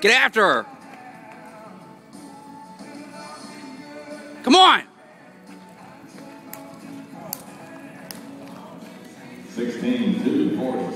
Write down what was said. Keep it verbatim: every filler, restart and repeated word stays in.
Get after her. Come on. sixteen two forty.